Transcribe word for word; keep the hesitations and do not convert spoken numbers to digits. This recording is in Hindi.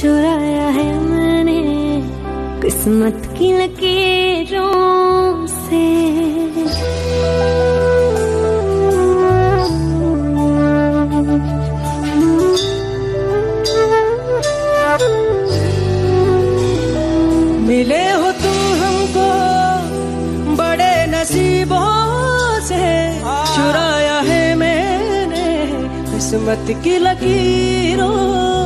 चुराया है मैंने किस्मत की लकीरों से। मिले हो तुम हमको बड़े नसीबों से, चुराया है मैंने किस्मत की लकीरों